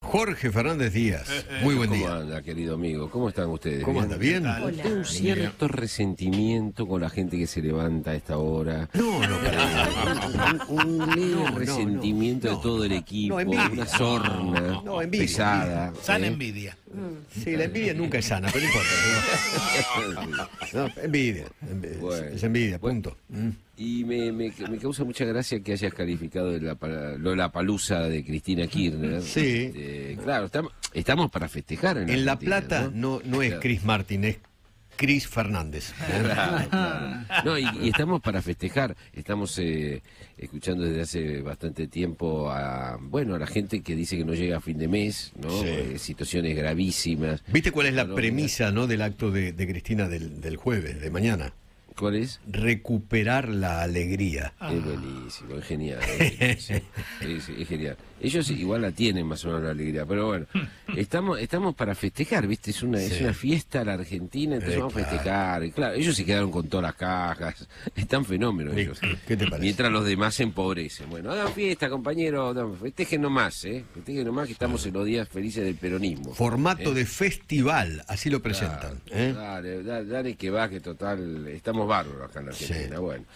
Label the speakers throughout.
Speaker 1: Jorge Fernández Díaz. Muy buen día.
Speaker 2: ¿Cómo anda, querido amigo? ¿Cómo están ustedes?
Speaker 1: ¿Cómo anda? ¿Bien?
Speaker 2: Tengo un cierto resentimiento con la gente que se levanta a esta hora.
Speaker 1: No,
Speaker 2: Un leve resentimiento de todo el equipo, una sorna pesada.
Speaker 3: Sana envidia.
Speaker 1: Sí, la envidia nunca es sana, pero no importa. No, envidia.
Speaker 2: Bueno.
Speaker 1: Es envidia, punto.
Speaker 2: Y me causa mucha gracia que hayas calificado de Lollapalooza de Cristina Kirchner.
Speaker 1: Sí.
Speaker 2: Claro, estamos para festejar
Speaker 1: En La
Speaker 2: Argentina,
Speaker 1: Plata no es
Speaker 2: Claro.
Speaker 1: Cris Martin, es Cris Fernández.
Speaker 2: Claro. No, y estamos para festejar. Estamos escuchando desde hace bastante tiempo a la gente que dice que no llega a fin de mes, ¿no?
Speaker 1: Sí.
Speaker 2: Situaciones gravísimas.
Speaker 1: ¿Viste cuál es la
Speaker 2: No,
Speaker 1: premisa, no, del acto de Cristina del jueves, de mañana?
Speaker 2: ¿Cuál es?
Speaker 1: Recuperar la alegría.
Speaker 2: Es buenísimo, es genial. Es genial. Ellos igual la tienen más o menos la alegría, pero bueno, estamos para festejar, ¿viste? Es una fiesta la Argentina, entonces vamos a festejar. Y claro, ellos se quedaron con todas las cajas, están fenómenos
Speaker 1: Sí,
Speaker 2: ellos.
Speaker 1: ¿qué te parece?
Speaker 2: Mientras los demás se empobrecen. Bueno, hagan fiesta, compañeros, festejen nomás, festejen nomás que estamos en los días felices del peronismo.
Speaker 1: Formato de festival, así lo presentan.
Speaker 2: Dale que va, que total, estamos bárbaros acá en la Argentina.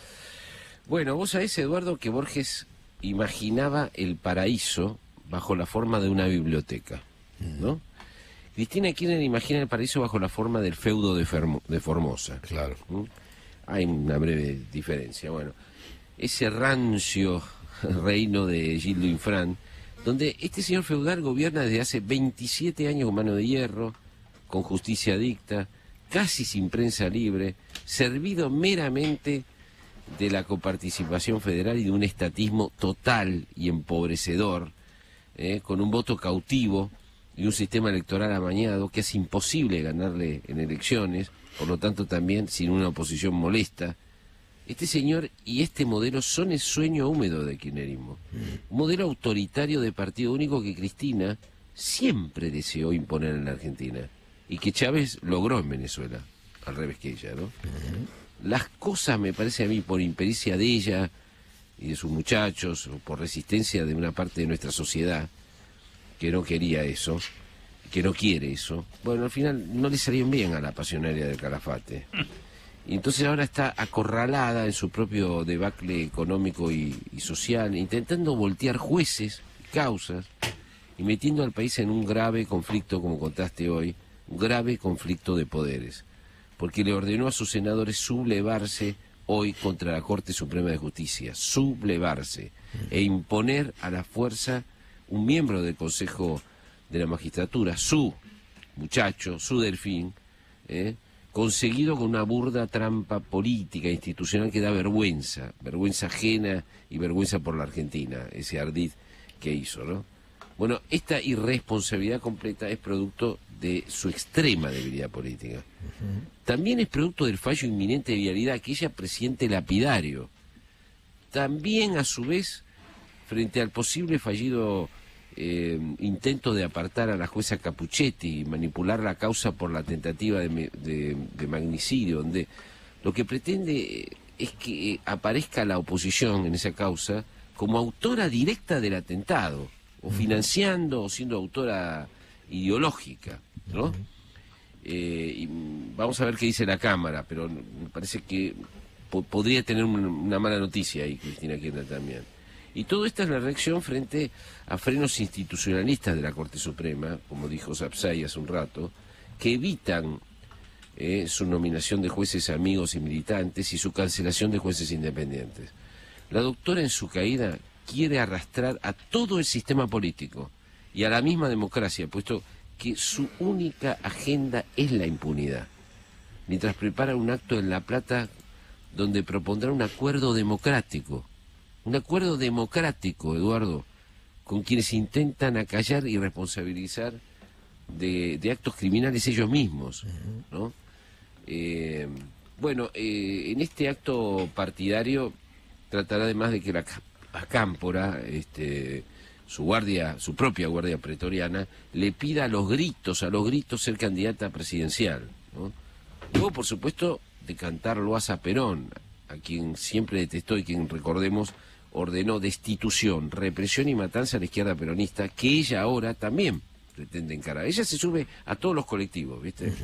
Speaker 2: Bueno, vos sabés, Eduardo, que Borges imaginaba el paraíso bajo la forma de una biblioteca, ¿no? Cristina Kirchner imagina el paraíso bajo la forma del feudo de Formosa.
Speaker 1: Claro.
Speaker 2: Hay una breve diferencia. Bueno, ese rancio reino de Gildo Infran, donde este señor feudal gobierna desde hace 27 años con mano de hierro, con justicia dicta, casi sin prensa libre, servido meramente de la coparticipación federal y de un estatismo total y empobrecedor, con un voto cautivo y un sistema electoral amañado que es imposible ganarle en elecciones, por lo tanto también sin una oposición molesta. Este señor y este modelo son el sueño húmedo del kirchnerismo. Un modelo autoritario de partido único que Cristina siempre deseó imponer en la Argentina y que Chávez logró en Venezuela, al revés que ella, ¿no? Las cosas, me parece a mí, por impericia de ella y de sus muchachos, o por resistencia de una parte de nuestra sociedad que no quería eso, que no quiere eso, bueno, al final no le salieron bien a la pasionaria del Calafate. Y entonces ahora está acorralada en su propio debacle económico y social, intentando voltear jueces y causas y metiendo al país en un grave conflicto, como contaste hoy, un grave conflicto de poderes, porque le ordenó a sus senadores sublevarse hoy contra la Corte Suprema de Justicia, sublevarse e imponer a la fuerza un miembro del Consejo de la Magistratura, su muchacho, su delfín, conseguido con una burda trampa política e institucional que da vergüenza ajena y vergüenza por la Argentina, ese ardid que hizo, ¿no? Bueno, esta irresponsabilidad completa es producto de su extrema debilidad política. También es producto del fallo inminente de vialidad, aquella presidente lapidario. También, a su vez, frente al posible fallido intento de apartar a la jueza Capuchetti y manipular la causa por la tentativa de magnicidio, donde lo que pretende es que aparezca la oposición en esa causa como autora directa del atentado, o financiando o siendo autora ideológica, ¿no? Y vamos a ver qué dice la Cámara, pero me parece que podría tener una mala noticia ahí Cristina Kirchner también. Y todo esto es la reacción frente a frenos institucionalistas de la Corte Suprema, como dijo Sapsay hace un rato, que evitan su nominación de jueces amigos y militantes y su cancelación de jueces independientes. La doctora en su caída quiere arrastrar a todo el sistema político y a la misma democracia, puesto que su única agenda es la impunidad, mientras prepara un acto en La Plata donde propondrá un acuerdo democrático, Eduardo, con quienes intentan acallar y responsabilizar de actos criminales ellos mismos, ¿no? En este acto partidario tratará además de que la Cámpora, su propia guardia pretoriana, le pida a los gritos ser candidata presidencial, ¿no? Luego, por supuesto, de cantar loas a Perón, a quien siempre detestó y quien, recordemos, ordenó destitución, represión y matanza a la izquierda peronista, que ella ahora también pretende encarar. Ella se sube a todos los colectivos, ¿viste?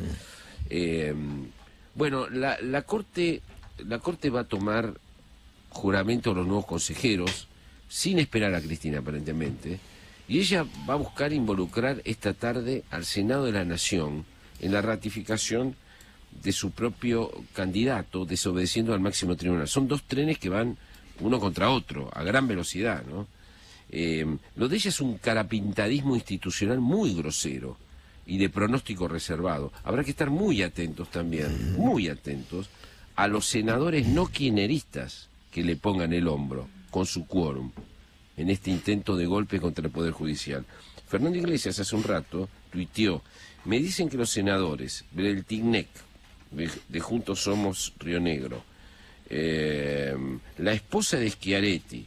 Speaker 2: Bueno, la Corte va a tomar juramento a los nuevos consejeros, sin esperar a Cristina aparentemente, y ella va a buscar involucrar esta tarde al Senado de la Nación en la ratificación de su propio candidato, desobedeciendo al máximo tribunal. Son dos trenes que van uno contra otro, a gran velocidad, ¿no? Lo de ella es un carapintadismo institucional muy grosero y de pronóstico reservado. Habrá que estar muy atentos también, muy atentos, a los senadores no kirchneristas que le pongan el hombro con su quórum en este intento de golpe contra el Poder Judicial. Fernando Iglesias hace un rato tuiteó: me dicen que los senadores del TICNEC, de Juntos Somos Río Negro, la esposa de Schiaretti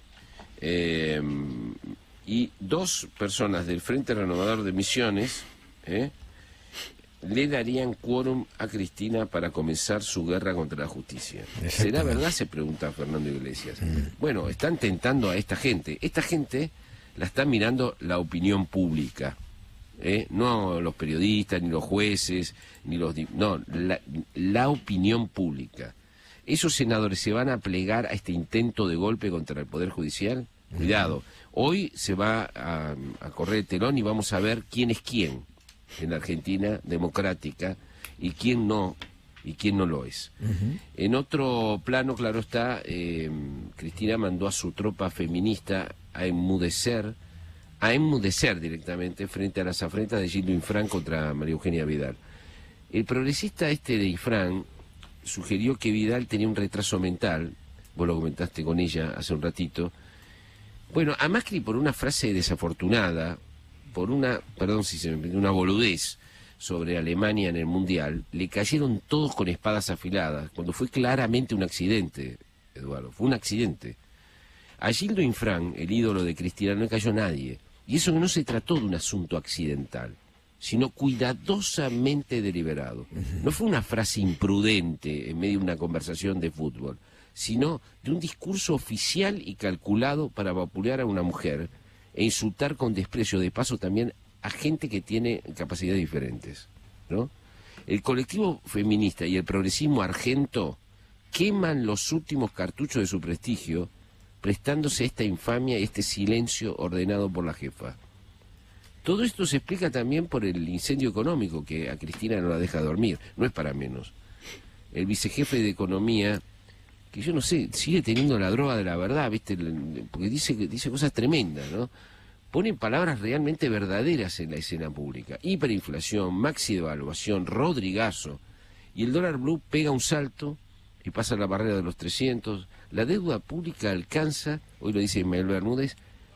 Speaker 2: y dos personas del Frente Renovador de Misiones le darían quórum a Cristina para comenzar su guerra contra la justicia. ¿Será verdad?, se pregunta Fernando Iglesias. Bueno, están tentando a esta gente. Esta gente la está mirando la opinión pública. No los periodistas, ni los jueces, ni los... No, la opinión pública. ¿Esos senadores se van a plegar a este intento de golpe contra el Poder Judicial? Cuidado. Hoy se va a correr el telón y vamos a ver quién es quién en la Argentina democrática y quién no lo es. En otro plano, claro está, Cristina mandó a su tropa feminista a enmudecer directamente frente a las afrentas de Gildo Infran contra María Eugenia Vidal. El progresista de Infran sugirió que Vidal tenía un retraso mental, vos lo comentaste con ella hace un ratito. Bueno, a Macri, por una frase desafortunada, por una boludez sobre Alemania en el Mundial, le cayeron todos con espadas afiladas, cuando fue claramente un accidente, Eduardo, fue un accidente. A Gildo Infran, el ídolo de Cristina, no le cayó nadie, y eso no se trató de un asunto accidental, sino cuidadosamente deliberado. No fue una frase imprudente en medio de una conversación de fútbol, sino de un discurso oficial y calculado para vapulear a una mujer e insultar con desprecio, de paso también, a gente que tiene capacidades diferentes, ¿no? El colectivo feminista y el progresismo argento queman los últimos cartuchos de su prestigio, prestándose a esta infamia y este silencio ordenado por la jefa. Todo esto se explica también por el incendio económico que a Cristina no la deja dormir, no es para menos. El vicejefe de Economía, que yo no sé, sigue teniendo la droga de la verdad, ¿viste? Porque dice cosas tremendas, ¿no? Pone palabras realmente verdaderas en la escena pública. Hiperinflación, maxi devaluación, Rodrigazo. Y el dólar blue pega un salto y pasa la barrera de los 300. La deuda pública alcanza, hoy lo dice Ismael Bermúdez,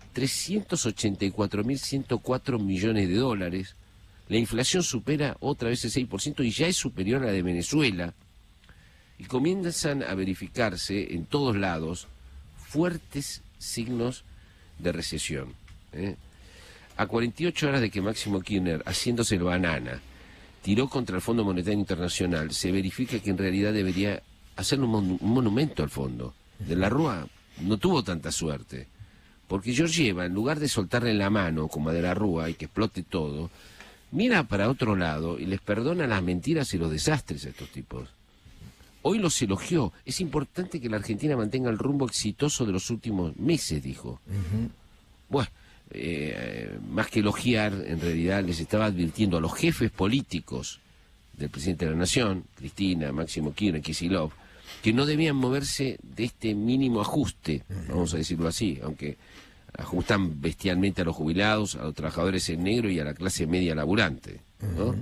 Speaker 2: 384.104 millones de dólares. La inflación supera otra vez el 6% y ya es superior a la de Venezuela. Y comienzan a verificarse en todos lados fuertes signos de recesión. A 48 horas de que Máximo Kirchner, haciéndose el banana, tiró contra el Fondo Monetario Internacional, se verifica que en realidad debería hacerle un monumento al fondo. De la Rúa no tuvo tanta suerte, porque Georgieva, en lugar de soltarle la mano como a De la Rúa y que explote todo, mira para otro lado y les perdona las mentiras y los desastres a estos tipos. Hoy los elogió. Es importante que la Argentina mantenga el rumbo exitoso de los últimos meses, dijo. Bueno, más que elogiar, en realidad les estaba advirtiendo a los jefes políticos del presidente de la Nación, Cristina, Máximo Kirchner, Kicillof, que no debían moverse de este mínimo ajuste, vamos a decirlo así, aunque ajustan bestialmente a los jubilados, a los trabajadores en negro y a la clase media laburante, ¿no?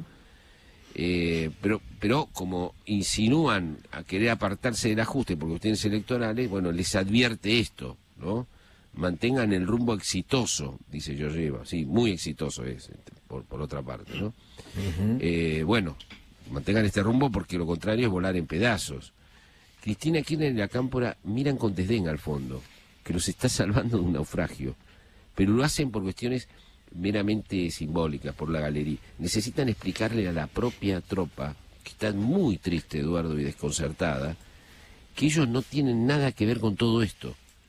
Speaker 2: Pero como insinúan a querer apartarse del ajuste por cuestiones electorales, bueno, les advierte esto, ¿no? Mantengan el rumbo exitoso, dice Georgieva, sí, muy exitoso es, por otra parte, ¿no? Bueno, mantengan este rumbo porque lo contrario es volar en pedazos. Cristina Kirchner y la Cámpora miran con desdén al fondo, que los está salvando de un naufragio, pero lo hacen por cuestiones meramente simbólicas, por la galería. Necesitan explicarle a la propia tropa, que está muy triste, Eduardo, y desconcertada, que ellos no tienen nada que ver con todo esto.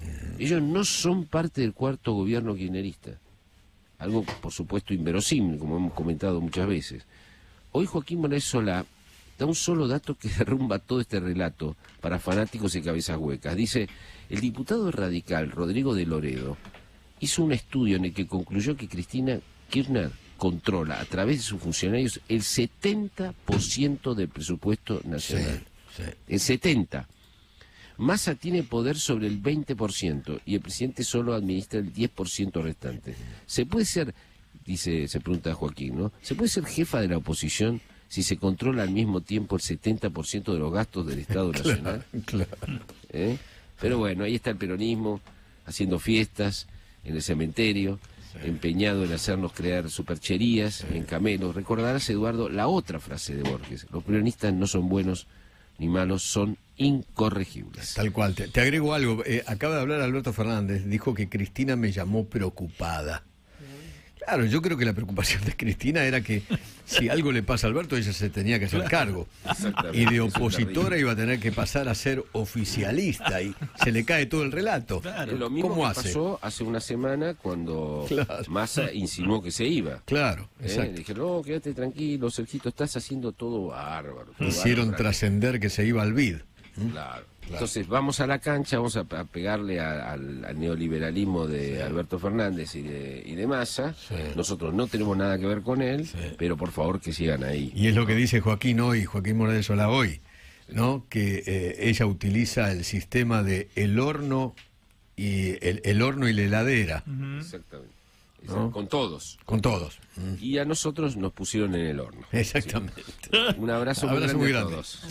Speaker 2: Ellos no son parte del cuarto gobierno kirchnerista. Algo, por supuesto, inverosímil, como hemos comentado muchas veces. Hoy Joaquín Morales Solá da un solo dato que derrumba todo este relato para fanáticos y cabezas huecas. Dice, el diputado radical Rodrigo de Loredo hizo un estudio en el que concluyó que Cristina Kirchner controla a través de sus funcionarios el 70% del presupuesto nacional.
Speaker 1: Sí.
Speaker 2: El 70%. Massa tiene poder sobre el 20% y el presidente solo administra el 10% restante. ¿Se puede ser, se pregunta Joaquín, ¿no? ¿Se puede ser jefa de la oposición si se controla al mismo tiempo el 70% de los gastos del Estado Nacional?
Speaker 1: Claro.
Speaker 2: Pero bueno, ahí está el peronismo haciendo fiestas en el cementerio, empeñado en hacernos crear supercherías en camelos. Recordarás, Eduardo, la otra frase de Borges: los peronistas no son buenos ni malos, son incorregibles.
Speaker 1: Tal cual. Te agrego algo. Acaba de hablar Alberto Fernández. Dijo que Cristina me llamó preocupada. Claro, yo creo que la preocupación de Cristina era que si algo le pasa a Alberto, ella se tenía que hacer cargo. Y de opositora iba a tener que pasar a ser oficialista y se le cae todo el relato.
Speaker 2: Claro. Lo mismo que pasó hace una semana cuando Massa insinuó que se iba.
Speaker 1: Claro, exacto.
Speaker 2: Le dijeron, no, quédate tranquilo, Sergito, estás haciendo todo bárbaro.
Speaker 1: Hicieron trascender que se iba al BID.
Speaker 2: Claro. Entonces vamos a la cancha, vamos a pegarle al neoliberalismo de Alberto Fernández y de Massa. Nosotros no tenemos nada que ver con él, pero por favor que sigan ahí.
Speaker 1: Y es lo que dice Joaquín Morales Solá hoy, ¿no? Que ella utiliza el sistema de el horno y el horno y la heladera.
Speaker 2: Exactamente.
Speaker 1: ¿No?
Speaker 2: Con todos.
Speaker 1: Con todos.
Speaker 2: Y a nosotros nos pusieron en el horno.
Speaker 1: Exactamente.
Speaker 2: Un abrazo,
Speaker 1: muy grande
Speaker 2: a todos.